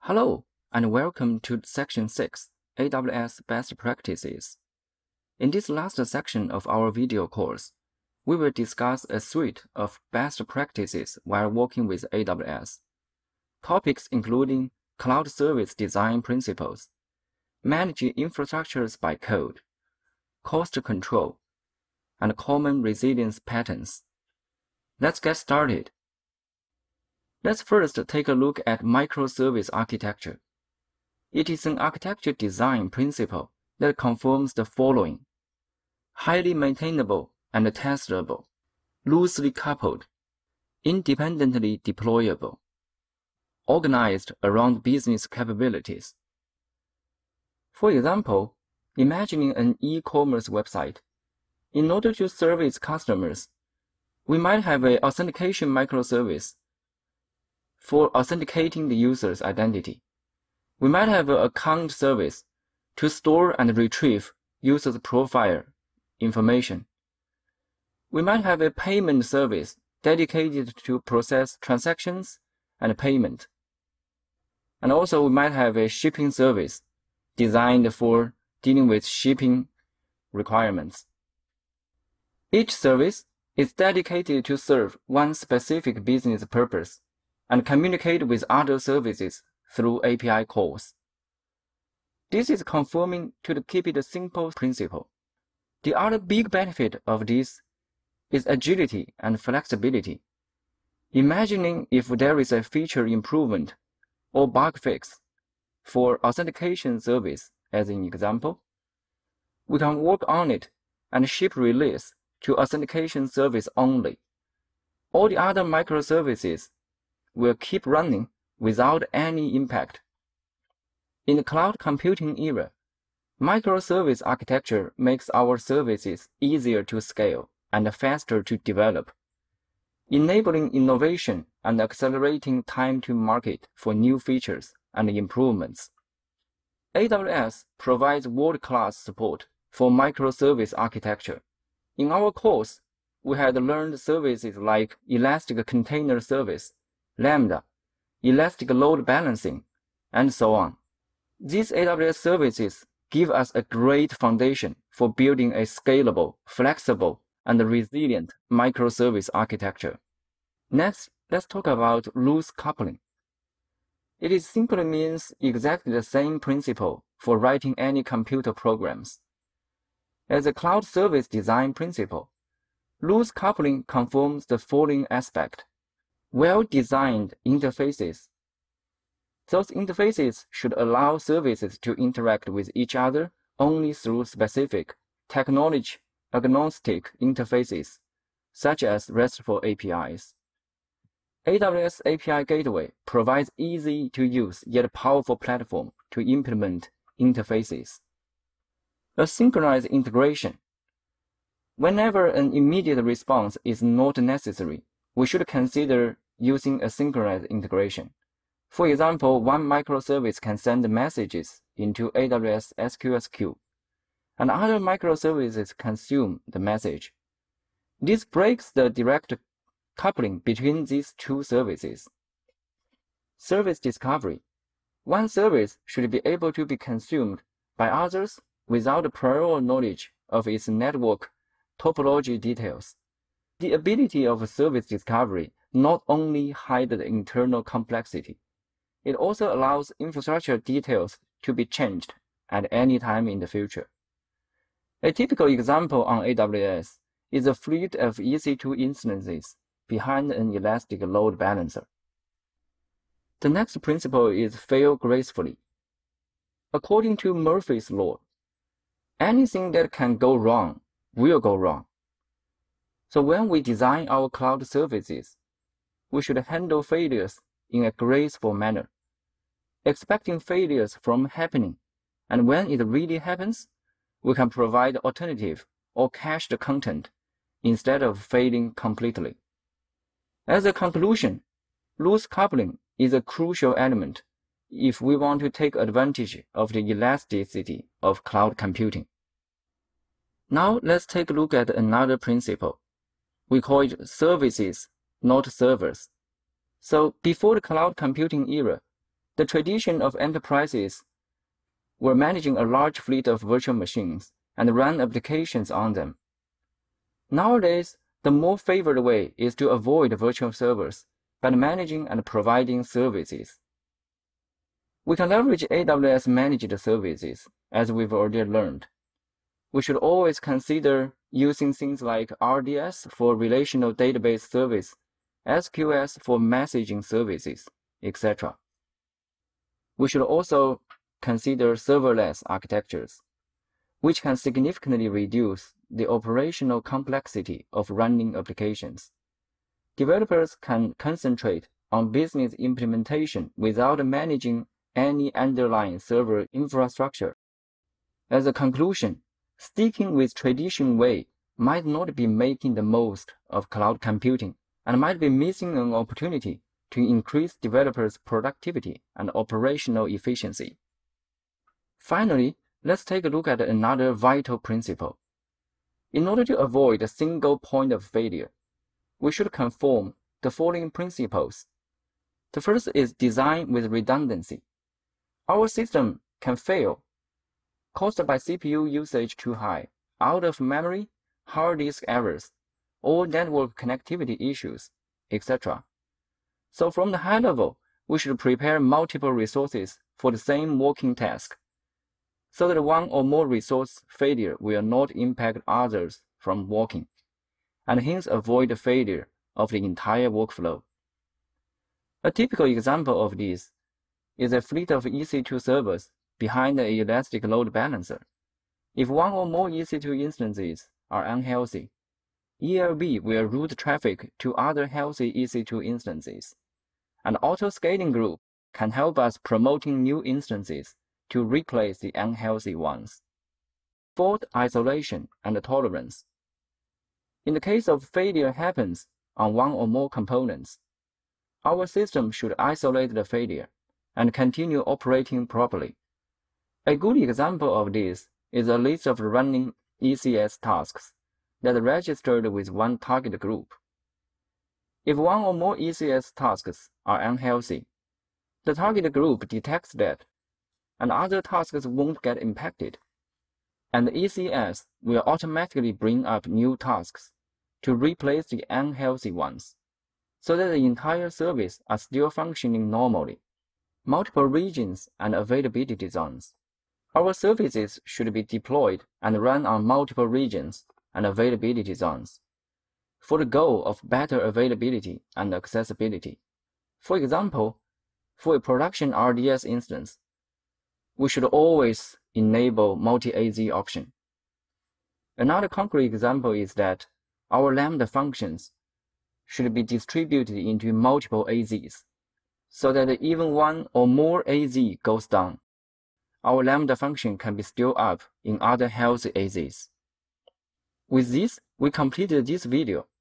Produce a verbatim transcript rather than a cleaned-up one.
Hello, and welcome to Section six, A W S Best Practices. In this last section of our video course, we will discuss a suite of best practices while working with A W S. Topics including cloud service design principles, managing infrastructures by code, cost control, and common resilience patterns. Let's get started. Let's first take a look at microservice architecture. It is an architecture design principle that confirms the following: highly maintainable and testable, loosely coupled, independently deployable, organized around business capabilities. For example, imagining an e-commerce website. In order to serve its customers, we might have an authentication microservice for authenticating the user's identity. We might have an account service to store and retrieve user's profile information. We might have a payment service dedicated to process transactions and payment. And also we might have a shipping service designed for dealing with shipping requirements. Each service is dedicated to serve one specific business purpose and communicate with other services through A P I calls. This is conforming to the keep it simple principle. The other big benefit of this is agility and flexibility. Imagining if there is a feature improvement or bug fix for authentication service as an example, we can work on it and ship release to authentication service only. All the other microservices will keep running without any impact. In the cloud computing era, microservice architecture makes our services easier to scale and faster to develop, enabling innovation and accelerating time to market for new features and improvements. A W S provides world-class support for microservice architecture. In our course, we had learned services like Elastic Container Service, Lambda, Elastic Load Balancing, and so on. These A W S services give us a great foundation for building a scalable, flexible, and resilient microservice architecture. Next, let's talk about loose coupling. It is simply means exactly the same principle for writing any computer programs. As a cloud service design principle, loose coupling conforms the following aspect: well-designed interfaces. Those interfaces should allow services to interact with each other only through specific, technology-agnostic interfaces, such as RESTful A P Is. A W S A P I Gateway provides easy-to-use yet powerful platform to implement interfaces. Asynchronous integration. Whenever an immediate response is not necessary, we should consider using asynchronous integration. For example, one microservice can send messages into A W S S Q S queue, and other microservices consume the message. This breaks the direct coupling between these two services. Service discovery. One service should be able to be consumed by others without prior knowledge of its network topology details. The ability of service discovery not only hides the internal complexity, it also allows infrastructure details to be changed at any time in the future. A typical example on A W S is a fleet of E C two instances behind an elastic load balancer. The next principle is fail gracefully. According to Murphy's law, anything that can go wrong will go wrong. So when we design our cloud services, we should handle failures in a graceful manner, expecting failures from happening, and when it really happens, we can provide alternative or cached content instead of failing completely. As a conclusion, loose coupling is a crucial element if we want to take advantage of the elasticity of cloud computing. Now let's take a look at another principle. We call it services, not servers. So before the cloud computing era, The tradition of enterprises were managing a large fleet of virtual machines and run applications on them. Nowadays, the more favored way is to avoid virtual servers by managing and providing services. We can leverage A W S managed services, as we've already learned. We should always consider using things like R D S for relational database service, S Q S for messaging services, et cetera. We should also consider serverless architectures, which can significantly reduce the operational complexity of running applications. Developers can concentrate on business implementation without managing any underlying server infrastructure. As a conclusion, sticking with traditional way might not be making the most of cloud computing and might be missing an opportunity to increase developers' productivity and operational efficiency. Finally, let's take a look at another vital principle. In order to avoid a single point of failure, we should conform the following principles. The first is design with redundancy. Our system can fail caused by C P U usage too high, out of memory, hard disk errors, or network connectivity issues, et cetera. So from the high level, we should prepare multiple resources for the same working task, so that one or more resource failure will not impact others from working, and hence avoid the failure of the entire workflow. A typical example of this is a fleet of E C two servers behind an elastic load balancer. If one or more E C two instances are unhealthy, E L B will route traffic to other healthy E C two instances. An auto-scaling group can help us promoting new instances to replace the unhealthy ones. Fault isolation and tolerance. In the case of failure happens on one or more components, our system should isolate the failure and continue operating properly. A good example of this is a list of running E C S tasks that are registered with one target group. If one or more E C S tasks are unhealthy, the target group detects that, and other tasks won't get impacted, and the E C S will automatically bring up new tasks to replace the unhealthy ones, so that the entire service are still functioning normally. Multiple regions and availability zones. Our services should be deployed and run on multiple regions and availability zones for the goal of better availability and accessibility. For example, for a production R D S instance, we should always enable multi-A Z option. Another concrete example is that our Lambda functions should be distributed into multiple A Zs, so that even one or more A Z goes down, our Lambda function can be still up in other healthy A Zs. With this, we completed this video.